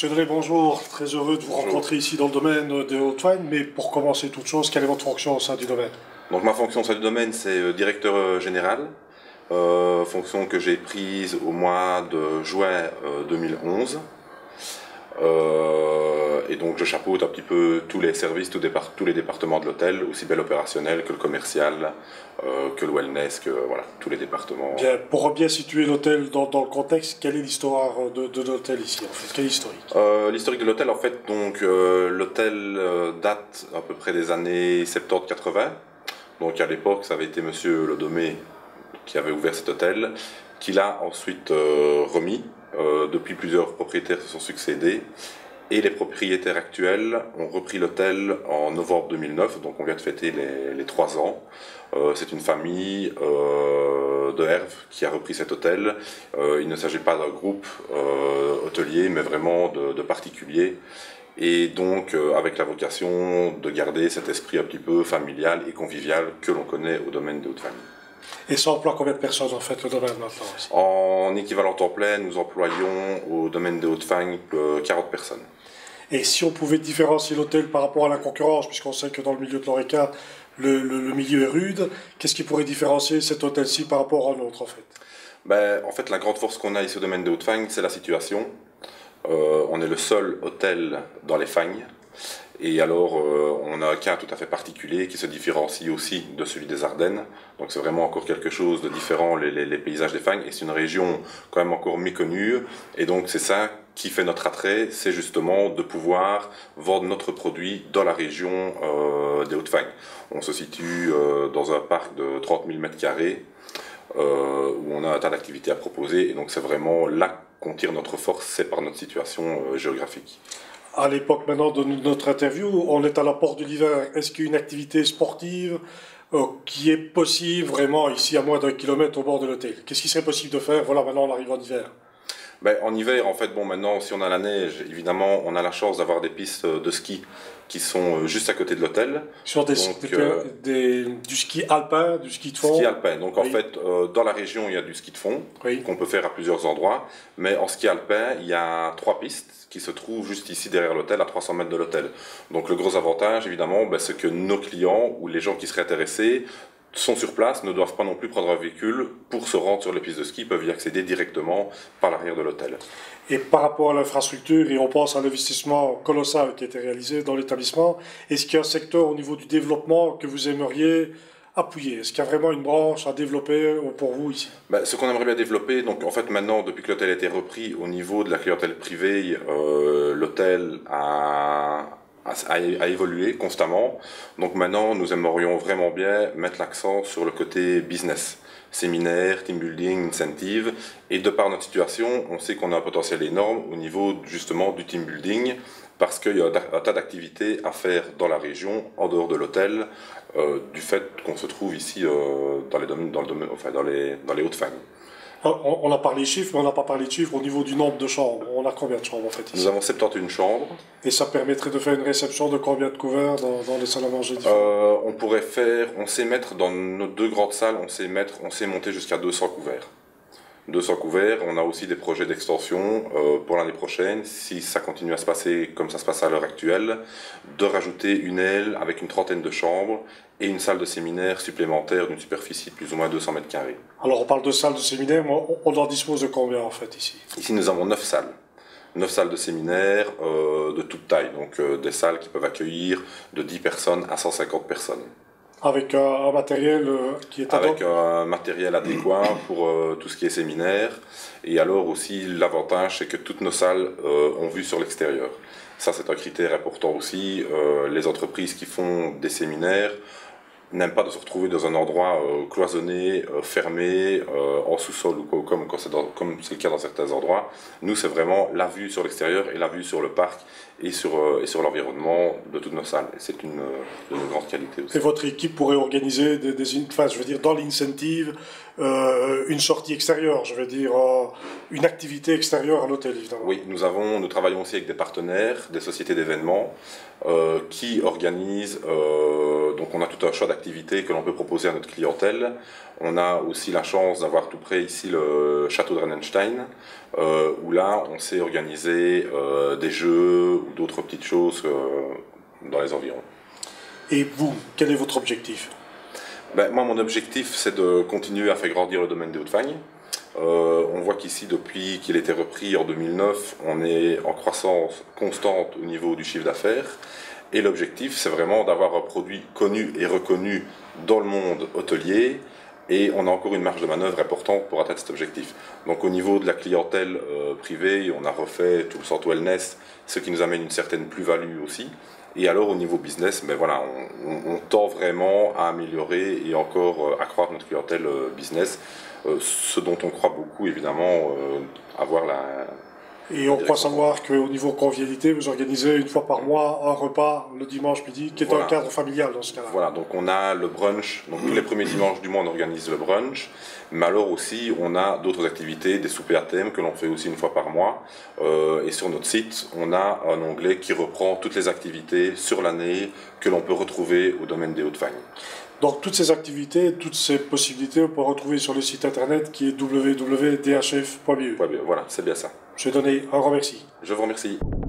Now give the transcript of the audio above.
Monsieur Drey, bonjour. Très heureux de vous rencontrer ici dans le domaine des Hautes-Fagnes. Mais pour commencer toute chose, quelle est votre fonction au sein du domaine? Donc ma fonction au sein du domaine, c'est directeur général, fonction que j'ai prise au mois de juin 2011. Et donc je chapeaute un petit peu tous les services, tous les départements de l'hôtel, aussi bien l'opérationnel que le commercial, que le wellness, que voilà, tous les départements. Bien, pour bien situer l'hôtel dans le contexte, quelle est l'histoire de l'hôtel ici en fait? Quel est l'historique? L'historique de l'hôtel, en fait, donc l'hôtel date à peu près des années 70-80. Donc à l'époque, ça avait été Monsieur Lodomé qui avait ouvert cet hôtel, qui l'a ensuite remis. Depuis, plusieurs propriétaires se sont succédés. Et les propriétaires actuels ont repris l'hôtel en novembre 2009, donc on vient de fêter les 3 ans. C'est une famille de Herve qui a repris cet hôtel. Il ne s'agit pas d'un groupe hôtelier, mais vraiment de particuliers. Et donc avec la vocation de garder cet esprit un petit peu familial et convivial que l'on connaît au domaine des Hautes-Fagnes. Et ça emploie combien de personnes en fait le domaine maintenant ici? En équivalent temps plein, nous employons au domaine des Hautes-Fagnes 40 personnes. Et si on pouvait différencier l'hôtel par rapport à la concurrence, puisqu'on sait que dans le milieu de l'ORECA, le milieu est rude, qu'est-ce qui pourrait différencier cet hôtel-ci par rapport à l'autre en fait? En fait, la grande force qu'on a ici au domaine des Hautes-Fagnes, c'est la situation. On est le seul hôtel dans les Fagnes. Et alors, on a un cas tout à fait particulier qui se différencie aussi de celui des Ardennes. Donc c'est vraiment encore quelque chose de différent, les paysages des Fagnes. Et c'est une région quand même encore méconnue. Et donc c'est ça qui fait notre attrait, c'est justement de pouvoir vendre notre produit dans la région des Hautes-Fagnes. On se situe dans un parc de 30 000 m², où on a un tas d'activités à proposer. Et donc c'est vraiment là qu'on tire notre force, c'est par notre situation géographique. À l'époque maintenant de notre interview, on est à la porte de l'hiver. Est-ce qu'il y a une activité sportive qui est possible vraiment ici à moins d'1 kilomètre au bord de l'hôtel? Qu'est-ce qui serait possible de faire? Voilà, maintenant on arrive en hiver. En hiver, en fait, bon, maintenant, si on a la neige, évidemment, on a la chance d'avoir des pistes de ski qui sont juste à côté de l'hôtel. Sur du ski alpin, du ski de fond? Ski alpin. Donc, en fait, dans la région, il y a du ski de fond qu'on peut faire à plusieurs endroits. Mais en ski alpin, il y a 3 pistes qui se trouvent juste ici derrière l'hôtel, à 300 mètres de l'hôtel. Donc, le gros avantage, évidemment, c'est que nos clients ou les gens qui seraient intéressés sont sur place, ne doivent pas non plus prendre un véhicule pour se rendre sur les pistes de ski, peuvent y accéder directement par l'arrière de l'hôtel. Et par rapport à l'infrastructure, et on pense à l'investissement colossal qui a été réalisé dans l'établissement, est-ce qu'il y a un secteur au niveau du développement que vous aimeriez appuyer? Est-ce qu'il y a vraiment une branche à développer pour vous ici? Ce qu'on aimerait bien développer, donc en fait maintenant, depuis que l'hôtel a été repris au niveau de la clientèle privée, l'hôtel a évolué constamment. Donc maintenant, nous aimerions vraiment bien mettre l'accent sur le côté business, séminaire, team building, incentive. Et de par notre situation, on sait qu'on a un potentiel énorme au niveau justement du team building, parce qu'il y a un tas d'activités à faire dans la région, en dehors de l'hôtel, du fait qu'on se trouve ici dans les Hautes-Fagnes. On a parlé chiffres, mais on n'a pas parlé de chiffres au niveau du nombre de chambres. On a combien de chambres en fait ici? Nous avons 71 chambres. Et ça permettrait de faire une réception de combien de couverts dans les salles à manger différents? On sait mettre dans nos 2 grandes salles, on sait monter jusqu'à 200 couverts. 200 couverts, on a aussi des projets d'extension pour l'année prochaine, si ça continue à se passer comme ça se passe à l'heure actuelle, de rajouter une aile avec une 30aine de chambres et une salle de séminaire supplémentaire d'une superficie de plus ou moins 200 m². Alors on parle de salles de séminaire, mais on en dispose de combien en fait ici? Ici nous avons 9 salles. 9 salles de séminaire de toute taille, donc des salles qui peuvent accueillir de 10 personnes à 150 personnes. Avec un matériel qui est avec un matériel adéquat pour tout ce qui est séminaire. Et alors aussi, l'avantage, c'est que toutes nos salles ont vue sur l'extérieur. Ça, c'est un critère important aussi. Les entreprises qui font des séminaires n'aiment pas de se retrouver dans un endroit cloisonné, fermé, en sous-sol ou comme c'est le cas dans certains endroits. Nous, c'est vraiment la vue sur l'extérieur et la vue sur le parc et sur l'environnement de toutes nos salles. C'est une de nos grandes qualités aussi. Et votre équipe pourrait organiser dans l'incentive, une sortie extérieure, une activité extérieure à l'hôtel, évidemment. Oui, nous travaillons aussi avec des partenaires, des sociétés d'événements, qui organisent Donc on a tout un choix d'activités que l'on peut proposer à notre clientèle. On a aussi la chance d'avoir tout près ici le château de Rennenstein, où là on s'est organisé des jeux ou d'autres petites choses dans les environs. Et vous, quel est votre objectif? Ben, moi, mon objectif, c'est de continuer à faire grandir le domaine des Hauts-de-Fagne. On voit qu'ici, depuis qu'il a été repris en 2009, on est en croissance constante au niveau du chiffre d'affaires. Et l'objectif, c'est vraiment d'avoir un produit connu et reconnu dans le monde hôtelier. Et on a encore une marge de manœuvre importante pour atteindre cet objectif. Donc au niveau de la clientèle privée, on a refait tout le centre wellness, ce qui nous amène une certaine plus-value aussi. Et alors au niveau business, ben voilà, on tend vraiment à améliorer et encore accroître notre clientèle business, ce dont on croit beaucoup évidemment avoir la... Et on croit savoir qu'au niveau convivialité, vous organisez une fois par mois un repas le dimanche midi, qui est un cadre familial dans ce cas-là. Voilà, donc on a le brunch, donc tous les premiers dimanches du mois on organise le brunch, mais alors aussi on a d'autres activités, des soupers à thème que l'on fait aussi une fois par mois, et sur notre site on a un onglet qui reprend toutes les activités sur l'année que l'on peut retrouver au domaine des Hauts-de-Fagne. Donc toutes ces activités, toutes ces possibilités, on peut retrouver sur le site internet qui est www.dhf.be. Voilà, c'est bien ça. Je vais donner un grand merci. Je vous remercie.